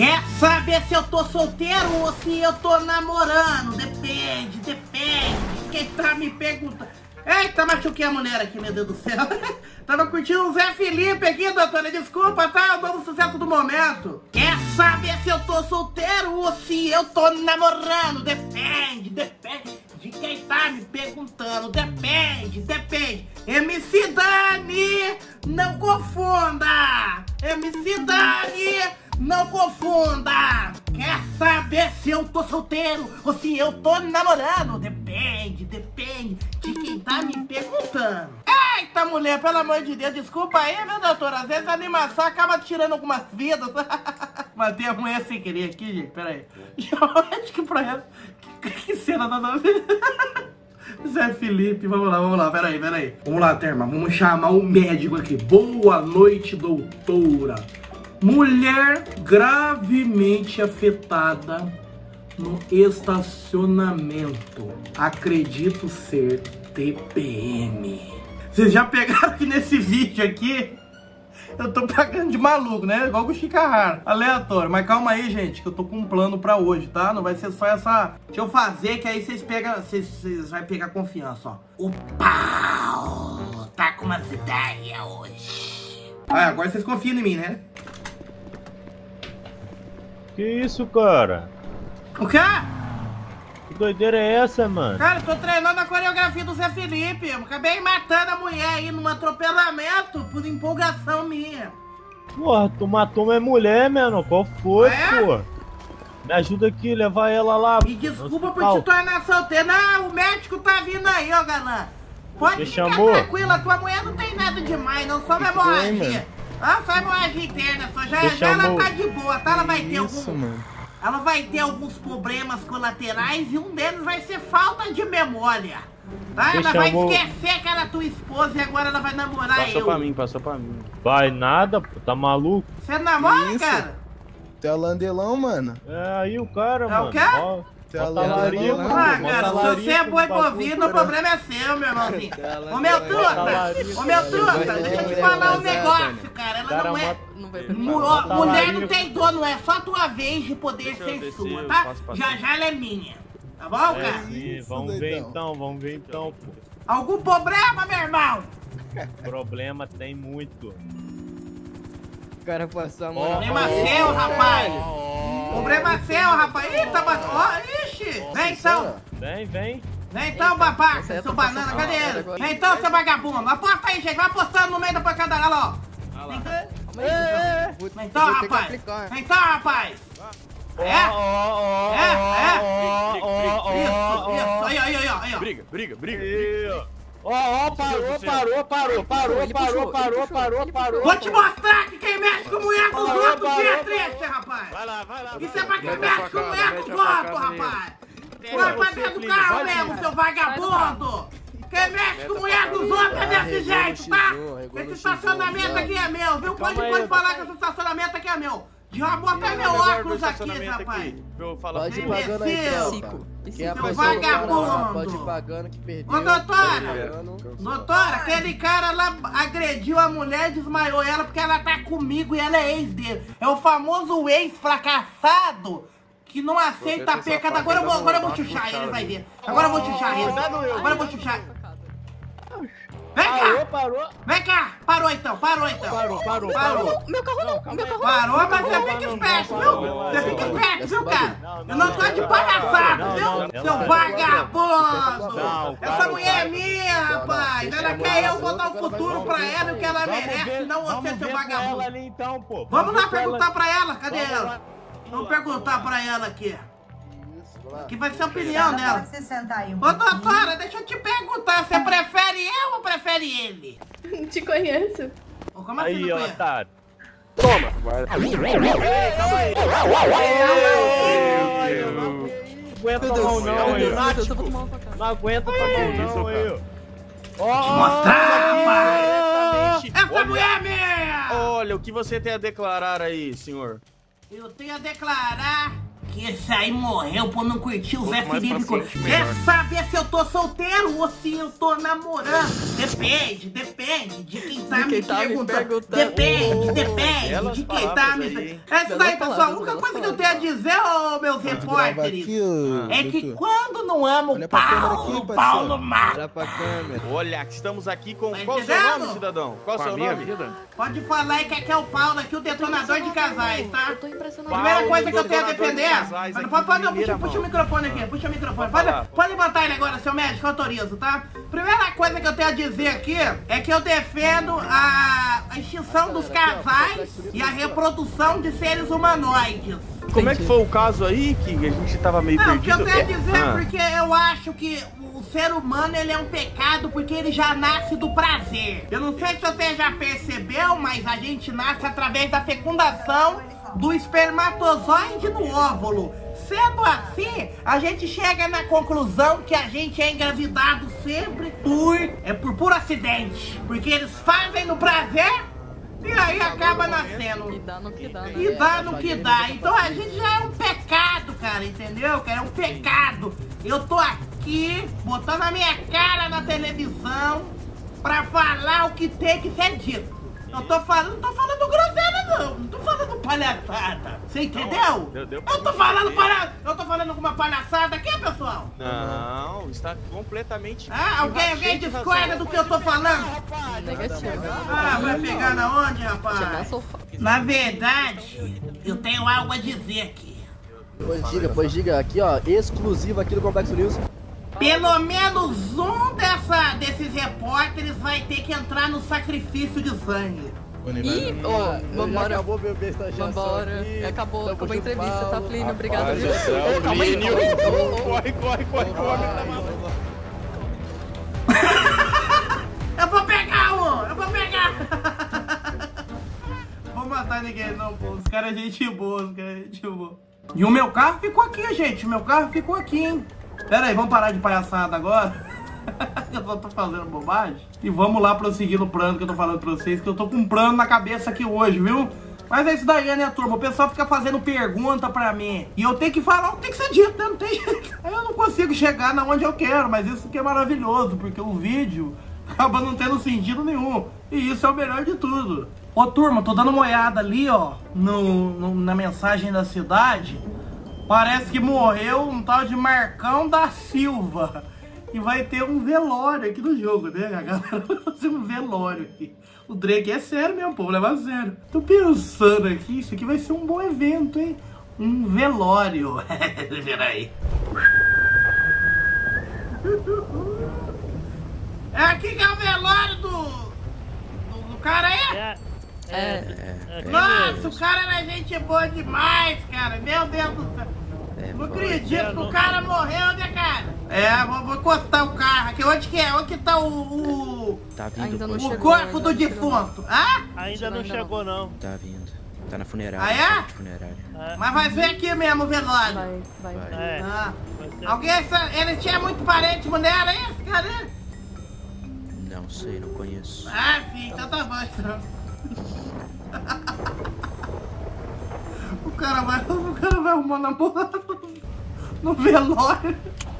Quer saber se eu tô solteiro ou se eu tô namorando? Depende de quem tá me perguntando. Eita, machuquei a mulher aqui, meu Deus do céu. Tava curtindo o Zé Felipe aqui, doutora. Desculpa, tá? É o novo sucesso do momento. Quer saber se eu tô solteiro ou se eu tô namorando? Depende de quem tá me perguntando. Depende. MC Dani, não confunda. MC Dani, não confunda. Quer saber se eu tô solteiro ou se eu tô namorando? Depende de quem tá me perguntando. Eita, mulher, pelo amor de Deus, desculpa aí, meu doutor. Às vezes a animação acaba tirando algumas vidas. Matei a mulher sem querer aqui, gente, pera aí. Acho que pra ela... Que cena da novela. Zé Felipe, vamos lá, pera aí. Vamos lá, Terma, vamos chamar o médico aqui. Boa noite, doutora. Mulher gravemente afetada no estacionamento. Acredito ser TPM. Vocês já pegaram que nesse vídeo aqui eu tô pagando de maluco, né? Igual o Chicarraro. Aleatório. Mas calma aí, gente, que eu tô com um plano pra hoje, tá? Não vai ser só essa... Deixa eu fazer, que aí vocês pegam... Vocês vão pegar confiança, ó. O Paulo tá com umas ideias hoje. Ah, agora vocês confiam em mim, né? Que isso, cara? O quê? Que doideira é essa, mano? Cara, eu tô treinando a coreografia do Zé Felipe. Eu acabei matando a mulher aí num atropelamento por empolgação minha. Porra, tu matou minha mulher, mano. Qual foi, É? pô? Me ajuda aqui, levar ela lá. Me desculpa por te tornar solteiro. Não, o médico tá vindo aí, ó, galã. Pode ficar tranquila, tua mulher não tem nada demais, não. Só uma hemorragia. Ah, só hemorragia interna, só já ela tá de boa, tá? Ela vai ter Ela vai ter alguns problemas colaterais e um deles vai ser falta de memória. Tá? Ela vai esquecer que era tua esposa e agora ela vai namorar Passou pra mim. Vai nada, pô, tá maluco? Você namora, cara? Tu é landelão, mano. É aí o cara, mano. É o quê? Tu é landelão, mano. Ah, cara, se você é boi bovino, o problema é seu, meu irmãozinho. Ô, meu truta, deixa eu te falar um negócio, cara. Ela não é... Mulher não tem dono, é só tua vez de poder ser sua, tá? Já ela é minha. Tá bom, cara? Sim, vamos ver então, pô. Algum problema, meu irmão? Problema tem muito. O cara passou a mão. Problema seu, rapaz. Problema seu, rapaz. Eita, ixi. Vem então. Vem. Vem então, babaca, seu banana, cadê ele? Vem então, seu vagabundo. Aposta aí, gente. Vai apostando no meio da pancada, olha lá, ó. Vem então, rapaz. Isso. Aí, ó. Briga. Parou. Vou te mostrar que quem mexe com mulher dos outros é triste, rapaz. Vai lá. Isso é pra quem mexe com mulher dos outros, rapaz. Vai pra dentro do carro mesmo, seu vagabundo. Quem mexe com mulher dos outros é desse jeito, tá? Esse estacionamento aqui é meu, viu? Pode falar que esse estacionamento aqui é meu. Já bota meu óculos aqui, rapaz. Pode ir pagando aí, seu vagabundo. Pode ir pagando que perdeu. Ô, doutora, aquele cara lá agrediu a mulher e desmaiou ela porque ela tá comigo e ela é ex dele. É o famoso ex fracassado que não aceita a perca. Agora eu vou chuchar ele, vai ver. Agora eu vou chuchar ele. Vem cá! Vem cá! Parou então! Parou. Meu carro não! Parou, mas você fica esperto, viu? Você fica esperto, viu, cara? Eu não tô de palhaçada, viu? Seu vagabundo! Essa mulher é minha, rapaz! Ela quer eu botar o futuro pra ela e o que ela merece, não você, seu vagabundo! Vamos lá perguntar pra ela, cadê ela? Vamos perguntar pra ela aqui. Que vai ser a opinião dela. Pode se sentar aí. Ô, doutora, deixa eu te perguntar, você prefere eu ou prefere ele? Te conheço. Como assim Aí, não conhece? otário. Toma. Calma aí. Não aguenta não, aí. Te mostrar, rapaz! Essa mulher é minha! Olha, o que você tem a declarar aí, senhor? Eu tenho a declarar que esse aí morreu por não curtir o Zé Felipe. Quer saber se eu tô solteiro ou se eu tô namorando? Depende de quem tá me perguntando. Depende de quem tá me perguntando. É isso daí, pessoal. A única coisa queria dizer, ô meus repórteres, é que quando não amo o Paulo mata. Olha pra câmera. Olha, estamos aqui com... Tá Qual o seu entendendo? nome, cidadão? Qual o seu nome? Pode falar aí que aqui é o Paulo, aqui o detonador de casais, tá? Eu tô impressionado. Primeira coisa que eu tenho a detonador de defender... casais Mas aqui não pode, de primeira puxa o mão. microfone aqui, puxa o microfone. falar. Pode levantar ele agora, seu médico, eu autorizo, tá? Primeira coisa que eu tenho a dizer aqui é que eu defendo a extinção dos casais e a reprodução de seres humanoides. Como é que foi o caso aí, que a gente tava meio Não, o que perdido? eu tenho a dizer é porque eu acho que o ser humano ele é um pecado porque ele já nasce do prazer. Eu não sei se você já percebeu, mas a gente nasce através da fecundação do espermatozoide no óvulo. Sendo assim, a gente chega na conclusão que a gente é engravidado sempre por puro acidente. Porque eles fazem no prazer e aí acaba nascendo. E dá no que dá, né? E dá no que dá. Então a gente já é um pecado, cara, entendeu? Cara, é um pecado. Eu tô aqui, botando a minha cara na televisão pra falar o que tem que ser dito. Eu tô falando, não tô falando groselha não, não tô falando palhaçada. Você entendeu? Deu Eu tô falando eu tô falando alguma palhaçada aqui, pessoal? Não, está completamente... Ah, alguém discorda do que eu tô falando? Negativo. Ah, vai pegar na onde, rapaz? Chegar sofá. Na verdade, eu tenho algo a dizer aqui. Pois diga, aqui ó, exclusivo aqui do Complexo News. Pelo menos um desses repórteres vai ter que entrar no sacrifício de sangue. Ih, ó, vambora. Acabou meu estagiação Vambora. aqui. Acabou a Tamo entrevista, junto, tá, Paulo. Plínio? Obrigado, Rapaz viu? do céu, Ô, calma aí. Plínio. Ô, Corre, o homem tá maluco. Eu vou pegar um! Eu vou pegar! Vou matar ninguém não, pô. Os caras é gente boa, os caras é gente boa. E o meu carro ficou aqui, gente. O meu carro ficou aqui, hein? Pera aí, vamos parar de palhaçada agora? Eu só tô fazendo bobagem. E vamos lá prosseguir no plano que eu tô falando pra vocês, que eu tô com um plano na cabeça aqui hoje, viu? Mas é isso daí, né, turma? O pessoal fica fazendo pergunta pra mim. E eu tenho que falar, tem que ser dito, né? Não tem jeito. Aí eu não consigo chegar na onde eu quero, mas isso que é maravilhoso, porque o vídeo acaba não tendo sentido nenhum. E isso é o melhor de tudo. Ô, turma, tô dando uma olhada ali, ó, na mensagem da cidade. Parece que morreu um tal de Marcão da Silva. E vai ter um velório aqui no jogo, né? A galera vai fazer um velório aqui. O Drake é sério mesmo, pô, leva a sério. Tô pensando aqui, isso aqui vai ser um bom evento, hein? Um velório. Peraí. É aqui que é o velório do cara aí? Nossa, o cara era gente boa demais, cara. Meu Deus do céu. Não acredito que o cara morreu, né, cara? É, vou encostar o carro aqui. Onde que é? Onde que tá Tá vindo, Ainda não pois. chegou. o corpo ainda do não chegou, não. defunto? Ah? Ainda não chegou, não. Tá vindo. Tá na funerária. Ah, é? tá de funerária. Mas vai ver aqui mesmo o velório. Vai. É. Ah. Vai ser- Alguém, ele tinha muito parente mulher aí, esse cara aí? Não sei, não conheço. Ah, sim, então tá bom, então. O cara vai arrumar namorado no velório.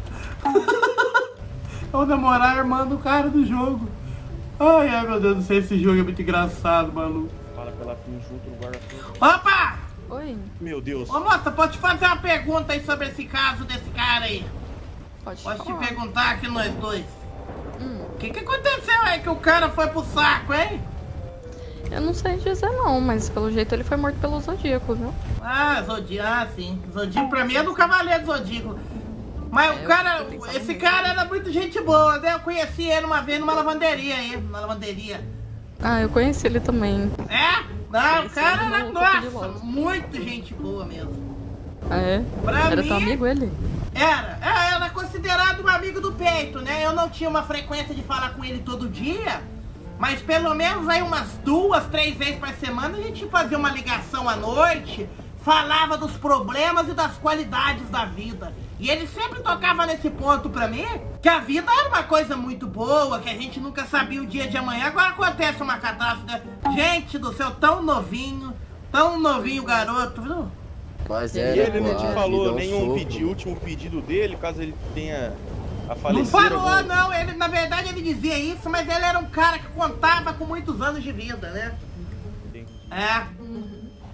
Vou namorar a irmã do cara do jogo. Ai, meu Deus do céu, esse jogo é muito engraçado, maluco. Fala pela fim junto no guarda-chuva. Opa! Oi, Meu Deus. Ô moça, pode te fazer uma pergunta aí sobre esse caso desse cara aí? pode Posso te falar. perguntar aqui nós dois? O que aconteceu aí que o cara foi pro saco, hein? Eu não sei dizer não, mas pelo jeito ele foi morto pelo Zodíaco, viu? Ah, Zodíaco, sim. Zodíaco pra mim é do Cavaleiro Zodíaco. Mas o cara, eu pensava esse mesmo. cara era muito gente boa, né? Eu conheci ele uma vez numa lavanderia aí, numa lavanderia. Ah, eu conheci ele também. É? Não, o Esse cara aí era, não, nossa, Copilhoso. muito gente boa mesmo. Ah, é? Pra Era mim, teu amigo ele? era considerado um amigo do peito, né? Eu não tinha uma frequência de falar com ele todo dia, mas pelo menos aí umas 2, 3 vezes por semana a gente fazia uma ligação à noite, falava dos problemas e das qualidades da vida. E ele sempre tocava nesse ponto pra mim, que a vida era uma coisa muito boa, que a gente nunca sabia o dia de amanhã. Agora acontece uma catástrofe. Gente do céu, tão novinho o garoto, viu? Mas E é, ele não pô, te a falou vida é um nenhum sopro. último pedido dele, caso ele tenha a Não falecer? falou, algum- não. Ele, na verdade, ele dizia isso, mas ele era um cara que contava com muitos anos de vida, né? Entendi. É.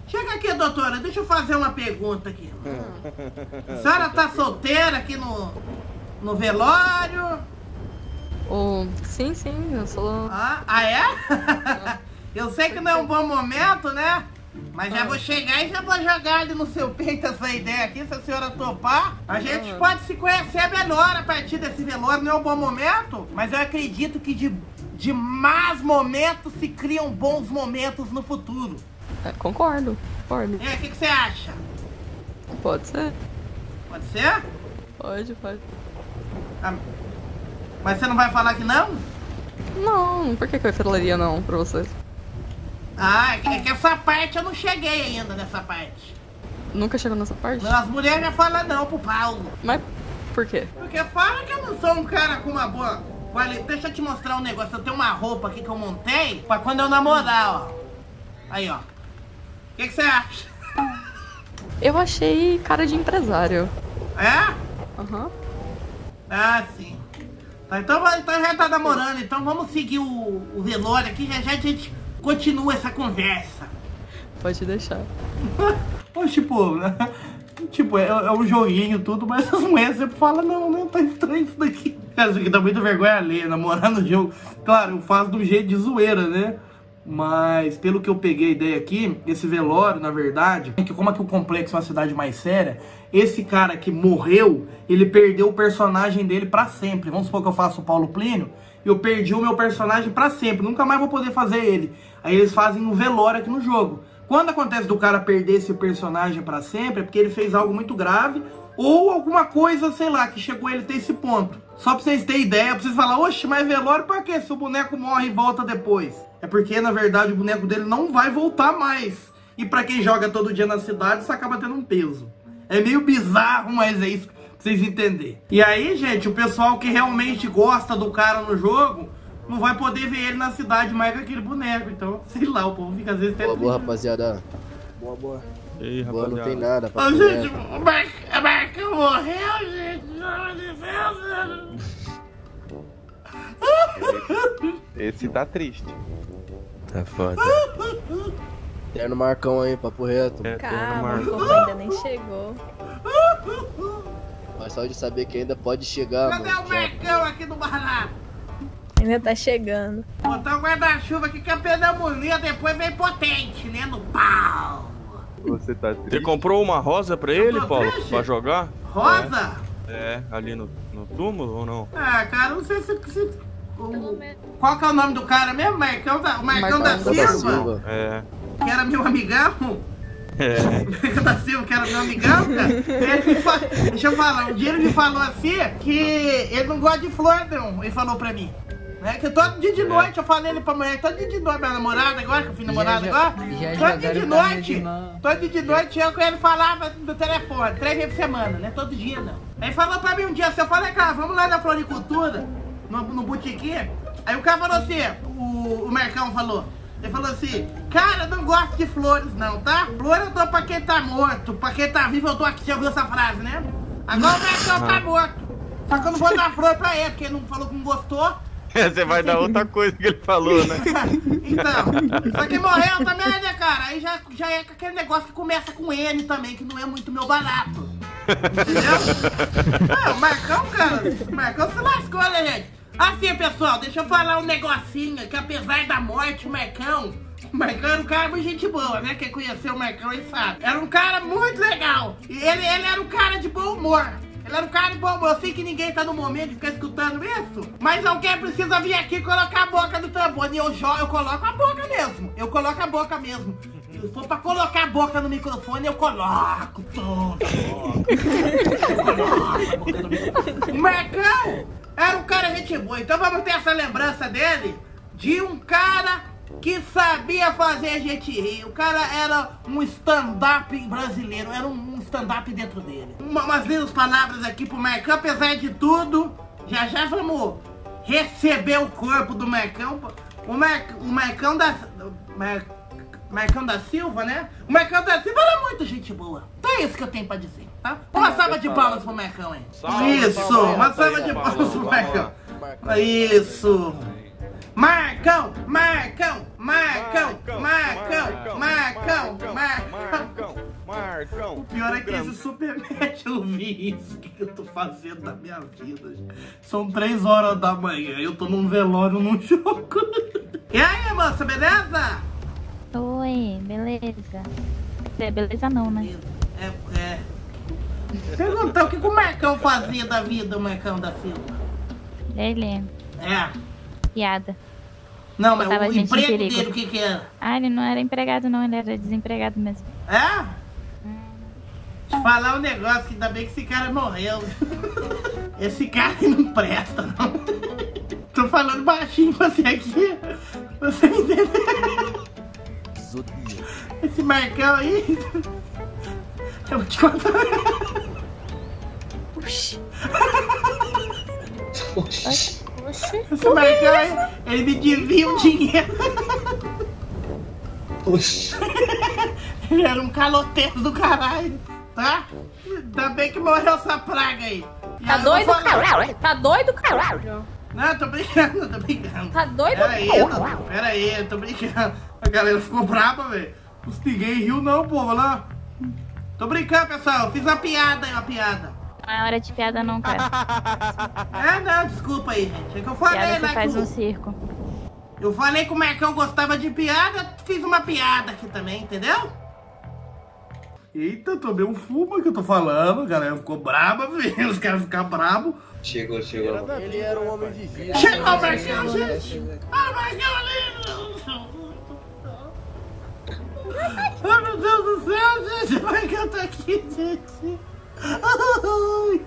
Chega aqui, doutora, deixa eu fazer uma pergunta aqui. A senhora tá solteira aqui no velório? Sim, eu sou... Ah, é? Eu sei que não é um bom momento, né? Mas já vou chegar e já vou jogar ali no seu peito essa ideia aqui, se a senhora topar. A gente pode se conhecer melhor a partir desse velório, não é um bom momento, mas eu acredito que de más momentos se criam bons momentos no futuro. Concordo. E aí, o que você acha? Pode ser. Pode ser? Pode. Ah, mas você não vai falar que não? Não, por que eu falaria não pra vocês? Ah, é que essa parte eu não cheguei ainda nessa parte. Nunca chegou nessa parte? As mulheres já falam não pro Paulo. Mas por quê? Porque fala que eu não sou um cara com uma boa qualidade. Deixa eu te mostrar um negócio. Eu tenho uma roupa aqui que eu montei pra quando eu namorar, ó. Aí, ó. O que você acha? Eu achei cara de empresário. É? Aham. Ah, sim. Tá, então já tá namorando, então vamos seguir o velório aqui, já a gente continua essa conversa. Pode deixar. Tipo, é um joguinho tudo, mas as mulheres sempre falam, não, tá estranho isso daqui. Cara, isso aqui dá muita vergonha alheia, namorar no jogo. Claro, eu faço de um jeito de zoeira, né? Mas, pelo que eu peguei a ideia aqui, esse velório, na verdade, é que como é que o Complexo é uma cidade mais séria, esse cara que morreu, ele perdeu o personagem dele pra sempre. Vamos supor que eu faço o Paulo Plínio, e eu perdi o meu personagem pra sempre, nunca mais vou poder fazer ele. Aí eles fazem um velório aqui no jogo. Quando acontece do cara perder esse personagem pra sempre, é porque ele fez algo muito grave, ou alguma coisa, sei lá, que chegou a ele ter esse ponto. Só pra vocês terem ideia, pra vocês falarem, oxe, mas velório pra quê? Se o boneco morre e volta depois. É porque, na verdade, o boneco dele não vai voltar mais. E pra quem joga todo dia na cidade, isso acaba tendo um peso. É meio bizarro, mas é isso pra vocês entenderem. E aí, gente, o pessoal que realmente gosta do cara no jogo, não vai poder ver ele na cidade mais com aquele boneco. Então, sei lá, o povo fica às vezes até... Boa, rapaziada. Boa. E aí, Boa, rapaziada? não tem nada pra Ô, fazer. gente, o Marcão morreu, gente. Pelo amor de Deus. Esse tá triste. Tá foda. Terno Marcão aí, papo reto. Calma, o povo ainda nem chegou. Mas só de saber que ainda pode chegar, Cadê mano. o Marcão aqui no barato? Ainda tá chegando. Botar o guarda-chuva aqui que a pneumonia depois vem potente, né? No pau. Você tá triste. Você comprou uma rosa pra ele, tô Paulo? triste? Pra jogar? Rosa? É, ali no túmulo ou não? Ah, cara, não sei se... Qual que é o nome do cara mesmo? O Marcão da Marcão Silva? É. Que era meu amigão? Marcão da Silva, que era meu amigão, cara? Deixa eu falar, um dia ele me falou assim, que ele não gosta de flor, não. Ele falou pra mim. Né? Que todo dia de noite eu falei ele pra mulher, todo dia de noite, minha namorada agora, que eu fui namorada agora, todo dia de noite, eu com ele falava do telefone, 3 vezes por semana, né? Todo dia não. Aí falou pra mim um dia assim, eu falei, cara, vamos lá na floricultura, no botiquim. Aí o cara falou assim, o Marcão falou, ele falou assim, cara, eu não gosto de flores não, tá? Flor eu dou pra quem tá morto, pra quem tá vivo eu dou aqui, você ouviu essa frase, né? Agora o Marcão tá morto, só que eu não vou dar flor pra ele, porque ele não falou que não gostou. Você vai dar outra coisa que ele falou, né? Então, só que morreu também, né, cara? Aí já é aquele negócio que começa com N também, que não é muito meu barato. Entendeu? O Marcão, cara, o Marcão se lascou, né, gente? Assim, pessoal, deixa eu falar um negocinho, que apesar da morte, o Marcão era um cara muito gente boa, né? Quem conheceu o Marcão, ele sabe. Era um cara muito legal. E ele era um cara de bom humor. Ele era um cara de bom humor. Eu sei que ninguém tá no momento de ficar escutando isso, mas alguém precisa vir aqui e colocar a boca no tambor. E eu coloco a boca mesmo. Eu coloco a boca mesmo. Se for pra colocar a boca no microfone, eu coloco toda a boca no microfone. O Marcão era um cara gente boa. Então vamos ter essa lembrança dele, de um cara que sabia fazer a gente rir. O cara era um stand-up brasileiro, era um stand-up dentro dele. Umas lindas palavras aqui pro Marcão, apesar de tudo, já vamos receber o corpo do Marcão. O Marcão da Silva, né? O Marcão da Silva era muito gente boa. Então é isso que eu tenho pra dizer, tá? Uma salva de palmas pro Marcão, hein? Isso, uma salva de palmas pro Marcão. Isso. Marcão, Marcão. Marcão. O pior é que esse Supermatch eu vi isso. O que eu tô fazendo da minha vida? São 3 horas da manhã. Eu tô num velório, num jogo. E aí, moça, beleza? Oi, beleza. Beleza não, né? Perguntar o que o Marcão fazia da vida, o Marcão da Silva. Ele É. piada. Não, mas Botava o gente em emprego perigo. dele, o que que era? Ah, ele não era empregado não, ele era desempregado mesmo. É? Te falar um negócio, que ainda bem que esse cara morreu. Esse cara não presta, não. Tô falando baixinho pra você aqui. Você me entendeu? Esse Marcão aí... Eu vou te contar. Oxi. Esse Marcão aí, ele me devia um dinheiro. Ele era um caloteiro do caralho, tá? Ainda bem que morreu essa praga aí. E Tá aí eu vou doido, falar- caralho? Tá doido, caralho? Não, tô brincando, tô brincando. Tá doido? Pera aí, tô brincando. A galera ficou brava, velho. Os ninguém riu não, povo, lá. Tô brincando, pessoal. Eu fiz uma piada aí, uma piada. Não é hora de piada não, cara. Não, desculpa aí, gente. É que eu falei, Piada né? você faz que um circo. eu falei que o Marcão gostava de piada, fiz uma piada aqui também, entendeu? Eita, tomei um fumo que eu tô falando, a galera ficou brava, velho. Os caras ficaram bravos. Chegou. Ele era um homem de vida. Chegou o Marcão, gente! Ah, o Marcão ali! Ai, meu Deus do céu, gente! O Marcão tá aqui, gente! Ai.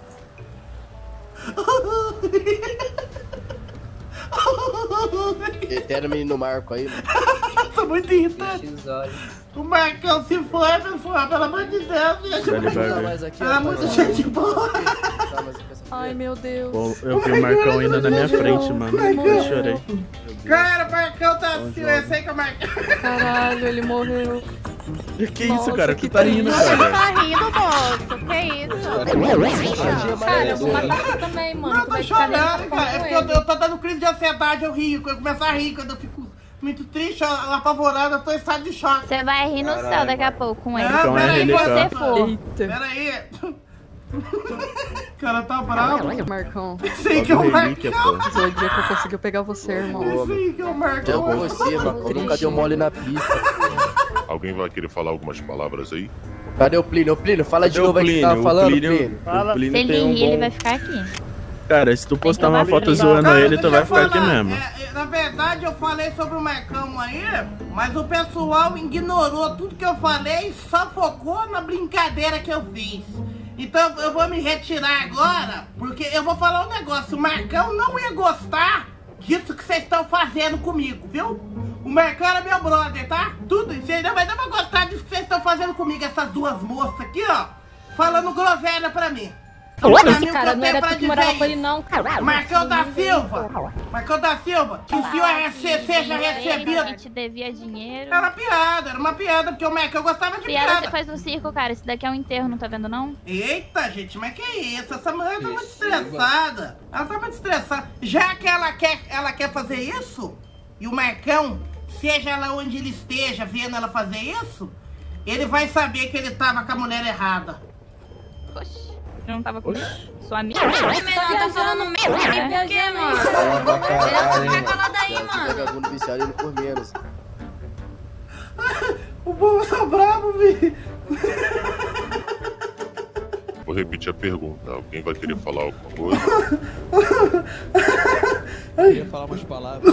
Eterno menino Marco aí, mano. Tô muito irritado. O Marcão se foi, pessoal, pelo amor de Deus, gente. Ele vai Tá ver. mais aqui, Era ó, muito tá gente boa. Tá mais aqui, essa Ai, meu Deus. Pô, eu vi o Marcão ainda na minha frente, mano. Eu chorei. Cara, o Marcão tá assim, eu sei que é o Marcão. Caralho, ele morreu. Que isso, Nossa, cara? que Tu tá rindo, triste. cara. Tá rindo, moço. Que isso? Cara, eu vou matar você também, mano. Não, Tu tô vai ficar chorando, dentro cara. É com porque ele. eu tô dando crise de ansiedade, eu rio. Quando eu começo a rir, quando eu fico muito triste, apavorado, eu tô em estado de choque. Você vai rir no céu daqui a pouco com ele. Não, Então é peraí, ele, Se cara. você for. Eita. Peraí. O cara tá bravo. Marcão. Sei que é o Relíquia, Marcão. pô. Zodíaco conseguiu pegar você, irmão. Sei que é o Eu Marcão. com você, mano. Eu nunca deu mole na pista. Alguém vai querer falar algumas palavras aí? Cadê o Plínio? Ô, Plínio, fala de Cadê o novo aí que você Plínio? tava O falando, Plínio- Plínio. o Plínio Se ele tem um rir, ele bom- vai ficar aqui. Cara, se tu postar uma foto Cara, zoando Cara, ele, tu deixa vai eu ficar aqui falar. mesmo. Na verdade, eu falei sobre o Marcão aí, mas o pessoal ignorou tudo que eu falei e só focou na brincadeira que eu fiz. Então eu vou me retirar agora, porque eu vou falar um negócio. O Marcão não ia gostar disso que vocês estão fazendo comigo, viu? O Marcão era meu brother, tá? Tudo isso. Ainda vai gostar disso que vocês estão fazendo comigo, essas duas moças aqui, ó. Falando groselha pra mim. Esse cara não era tu que morava com ele, não, cara. Marcão da Silva! Marcão da Silva, que o senhor seja Ele recebido. te devia dinheiro. Era uma piada, porque o Marcão gostava de Piada você piada. faz no circo, cara. Esse daqui é um enterro, não tá vendo, não? Eita, gente, mas que isso? Essa mulher tá muito estressada. Ela tá muito estressada. Já que ela quer fazer isso, e o Marcão, seja lá onde ele esteja vendo ela fazer isso, ele vai saber que ele tava com a mulher errada. Oxi, eu não tava comigo. Sua amiga. Tá falando mesmo? Por quê, mano? Fica calado aí, mano. Vagabundo viciado ele por menos. O povo tá bravo, vi. Vou repetir a pergunta. Alguém vai querer falar alguma coisa? Eu queria falar umas palavras.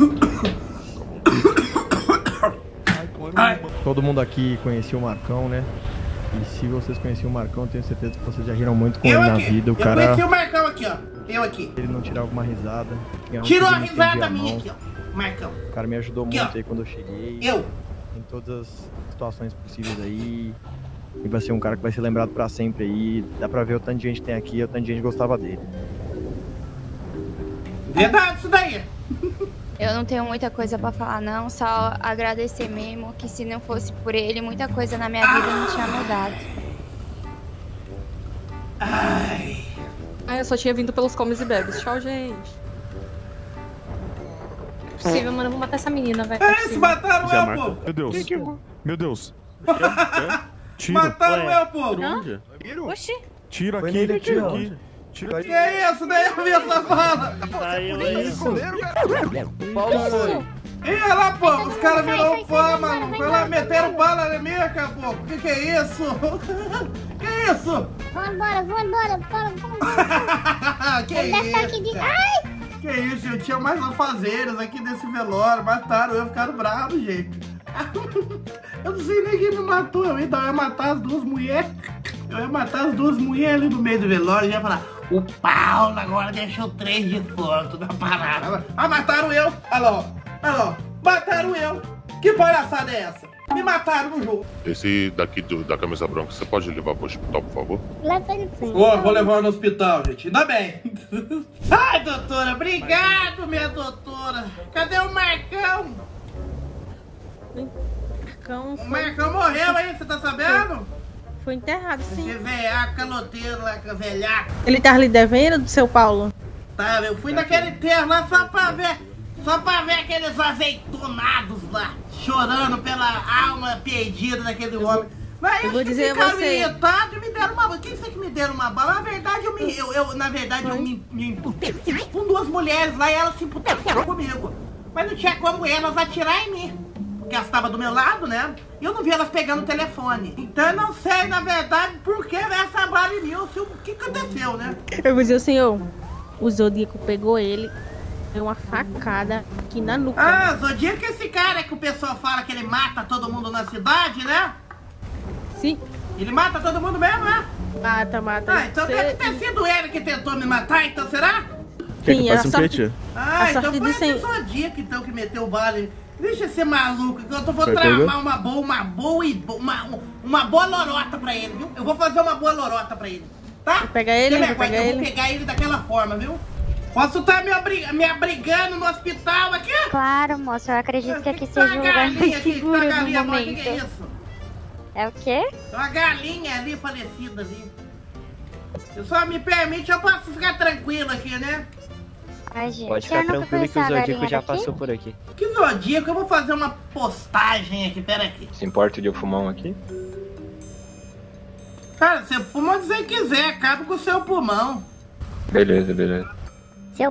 Todo mundo aqui conhecia o Marcão, né? E se vocês conheciam o Marcão, eu tenho certeza que vocês já riram muito com ele na vida. O Eu cara, conheci o Marcão aqui, ó. Eu aqui. ele não tirava uma risada. Tirou a ele não risada estendia minha mão. aqui, ó. Marcão. O cara me ajudou Aqui, muito ó. aí quando eu cheguei. Eu. Em todas as situações possíveis aí. E vai ser um cara que vai ser lembrado pra sempre aí. Dá pra ver o tanto de gente que tem aqui, o tanto de gente gostava dele. Verdade isso daí. Eu não tenho muita coisa pra falar, não. Só agradecer mesmo, que se não fosse por ele, muita coisa na minha vida não tinha mudado. Ai. Ah, eu só tinha vindo pelos comes e bebes. Tchau, gente. possível, mano. Eu vou matar essa menina, velho. É isso, mataram eu, pô. Meu Deus. Meu Deus. Tiro. Mataram eu, pô. Oxi. Tiro aqui, tiro aqui. Tiro aqui. Que é isso? Nem eu vi essa bala. E olha lá, pô, os caras viraram fã, mano. Foi lá, meteram bala em mim, acabou. Que é isso? Que é isso? Vambora. Que isso? Ai! Que isso, eu tinha mais afazeres aqui nesse velório. Mataram eu, ficaram bravos, gente. Eu não sei nem quem me matou. Eu ia matar as duas mulheres. Eu ia matar as duas mulheres ali no meio do velório. Eu ia falar, o Paulo agora deixou 3 defuntos na parada. Ah, mataram eu. Alô, mataram eu. Que palhaçada é essa? Me mataram no jogo. Esse daqui da camisa branca, você pode levar pro hospital, por favor? Leva ele sim. Vou levar no hospital, gente. Ainda bem. Ai, doutora, obrigado, minha doutora. Cadê o Marcão? O Marcão morreu aí, você tá sabendo? Foi enterrado, sim. Esse velhaco, caloteiro lá, velhaco. Ele tá lhe devendo do seu Paulo? Tá, eu fui naquele enterro lá só pra ver aqueles azeitonados lá, chorando pela alma perdida daquele homem. Mas eu vou dizer a ficaram você. irritados e me deram uma bala. Quem foi que me deram uma bala? Na verdade, eu me imputei com 2 mulheres lá e elas se imputaram comigo. Mas não tinha como elas atirar em mim. Porque elas estavam do meu lado, né? E eu não vi elas pegando o telefone. Então eu não sei, na verdade, por que essa bala em mim. O que aconteceu, né? Eu vou dizer, senhor, o Zodíaco pegou ele, deu uma facada aqui na nuca. Ah, Zodíaco é esse cara que o pessoal fala que ele mata todo mundo na cidade, né? Sim. Ele mata todo mundo mesmo, né? Mata. Ah, então deve ter sido ele que tentou me matar, então será? Quer que passe um peixe? Ah, então foi esse Zodíaco então que meteu o bala em... Deixa esse maluco, que eu vou tramar uma boa lorota pra ele, viu? Eu vou fazer uma boa lorota pra ele, tá? Pega ele, eu vou pegar ele daquela forma, viu? Posso estar me abrigando no hospital aqui? Claro, moço, eu acredito que aqui seja um lugar mais seguro no momento. O que é isso? É o quê? Tem uma galinha ali, falecida ali. Se só me permite, eu posso ficar tranquilo aqui, né? Ai, gente. Pode ficar tranquilo que o Zodíaco já passou por aqui. Que Zodíaco? Eu vou fazer uma postagem aqui, pera aqui. Se importa de eu fumar um aqui? Cara, você fuma onde você quiser, acaba com o seu pulmão. Beleza. Seu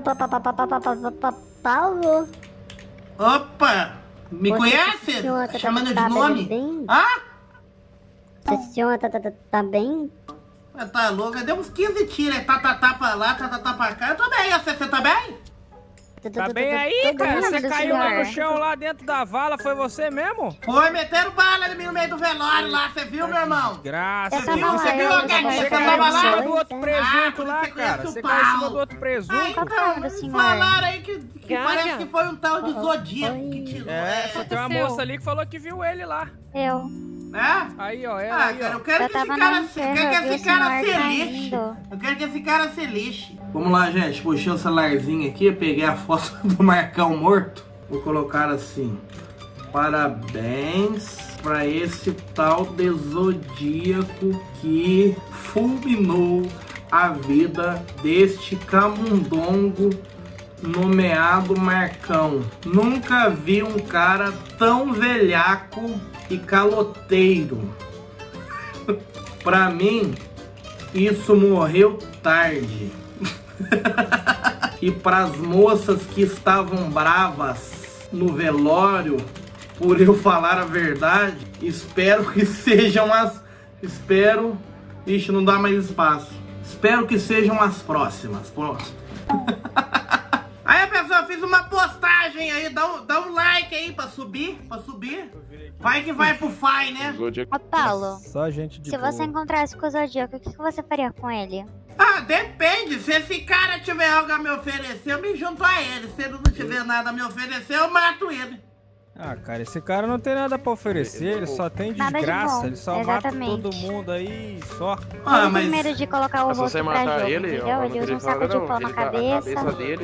Paulo. Opa! Me conhece? Tá chamando de nome? Ah? O senhor tá bem? Tá louco, deu uns 15 tiros, tá pra lá, tá pra cá. Eu tô bem, você tá bem? Tá bem aí, cara? Você caiu lá no chão, lá dentro da vala, foi você mesmo? Foi, meteram bala em mim no meio do velório lá, você viu, meu irmão? Graças Você viu, a galinha? Você caiu em cima do outro presunto lá, cara. Você caiu em cima do outro presunto. Falaram aí que parece que foi um tal de Zodíaco que tirou. Só tem uma moça ali que falou que viu ele lá. Eu. É? Aí, ó, ela aí, cara, eu quero que esse cara se lixe. Eu quero que esse cara se lixe. Vamos lá, gente. Puxei o celularzinho aqui, peguei a foto do Marcão morto. Vou colocar assim. Parabéns pra esse tal de Zodíaco que fulminou a vida deste camundongo nomeado Marcão. Nunca vi um cara tão velhaco e caloteiro. Pra mim, isso morreu tarde. E pras moças que estavam bravas no velório por eu falar a verdade, espero que sejam as... Ixi, não dá mais espaço. Espero que sejam as próximas. Pronto. Aí, pessoal, fiz uma postagem aí, dá um like aí pra subir. Vai que vai pro Fai, né? Ô, Paulo, só gente de se você encontrasse com o Zodíaco, o que você faria com ele? Ah, depende. Se esse cara tiver algo a me oferecer, eu me junto a ele. Se ele não tiver nada a me oferecer, eu mato ele. Ah, cara, esse cara não tem nada pra oferecer, ele só tem desgraça, ele só mata todo mundo aí, só. Ele tem medo de colocar o rosto pra jogo, ele, entendeu? Ele usa um saco de pau na cabeça. Dele,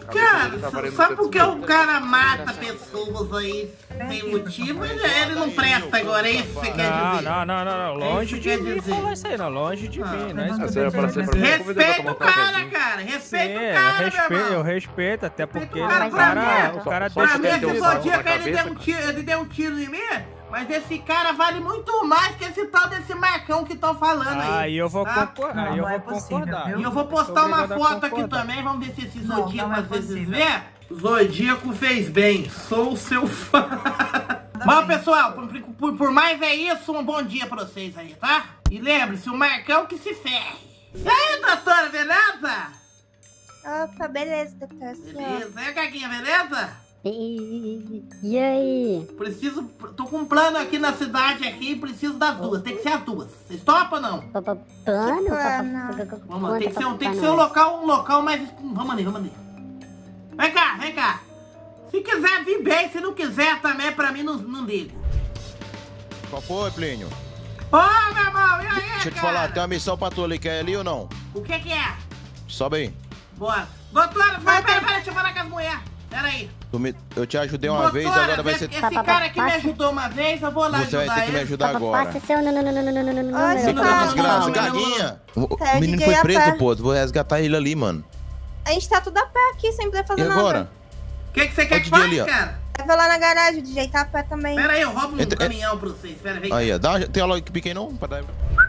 Cara, só porque o cara mata pessoas aí sem motivo, ele não presta agora, é isso que você quer dizer? Não, longe de mim falar isso aí, não, longe de mim, não é isso que eu tô Respeita o cara, respeita o cara, eu respeito, até porque o cara deixa... Pra mim, esse Zodíaco, ele deu um tiro em mim, mas esse cara vale muito mais que esse tal desse Marcão que estão falando aí. Aí eu vou concordar, E eu vou postar uma foto aqui também, vamos ver se esse Zodíaco às vezes vê. Zodíaco fez bem, sou seu fã. Bom, pessoal, por mais é isso, um bom dia pra vocês aí, tá? E lembre-se, o Marcão que se ferre. E aí, doutora, beleza? Opa, beleza, doutor. Beleza. E aí, Caquinha, beleza? E aí? Tô com um plano aqui na cidade aqui, preciso das duas, tem que ser as duas. Vocês topam ou não? Plano? Vamos lá, tem que ser um local mais... Vamos ali. Vem cá. Se quiser vir bem, se não quiser também, pra mim não liga. Qual foi, Plínio? Ô, meu irmão, e aí, Deixa eu te falar, tem uma missão pra tu ali, quer ir ali ou não? O que é? Sobe aí. Bora. Doutora, pera, deixa eu falar com as mulheres. Pera aí. Eu te ajudei uma vez, agora vai ser... Esse cara que me ajudou uma vez, eu vou lá ajudar ele. Você vai ter que me ajudar agora. Passa seu... Não. Desgraça, gaguinha. O menino foi preso, pô. Vou resgatar ele ali, mano. A gente tá tudo a pé aqui, sem poder fazer nada. E agora? O que você quer que faça, cara? Eu vou lá na garagem, DJ tá a pé também. Pera aí, eu roubo um caminhão pra vocês. Pera aí. Aí, tem a loja que piquei não? Pra dar...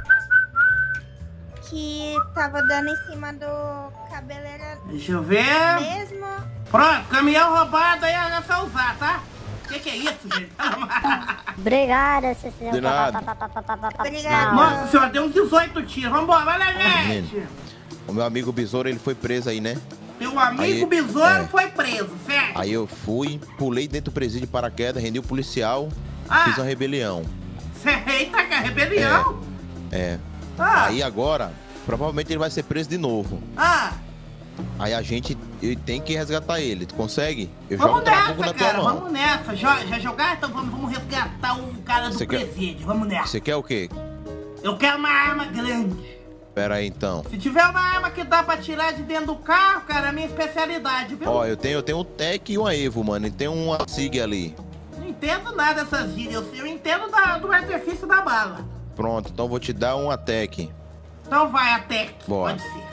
Que tava dando em cima do cabeleira. Deixa eu ver. Mesmo. Pronto, caminhão roubado aí é só usar, tá? O que é isso, gente? Obrigada, Cecília. De nada. Obrigada. Nossa senhora, deu uns 18 tiros. Vambora, vai lá, gente. O meu amigo Besouro, ele foi preso aí, né? Teu amigo Besouro foi preso, certo? Aí eu fui, pulei dentro do presídio de paraquedas, rendi o policial, fiz uma rebelião. Eita, que rebelião? Aí agora, provavelmente ele vai ser preso de novo. Aí a gente tem que resgatar ele. Tu consegue? Eu vamos jogo nessa, na tua cara, mão. vamos nessa. Já jogar? Então vamos resgatar o cara do presídio. Vamos nessa. Você quer o quê? Eu quero uma arma grande. Pera aí, então. Se tiver uma arma que dá pra tirar de dentro do carro, cara, é a minha especialidade, viu? Ó, eu tenho um Tec e uma Evo, mano. E tem uma Sig ali. Não entendo nada dessas gírias. Eu entendo do artifício da bala. Pronto, então vou te dar uma Tec. Então vai, a Tec. Bora. Pode ser.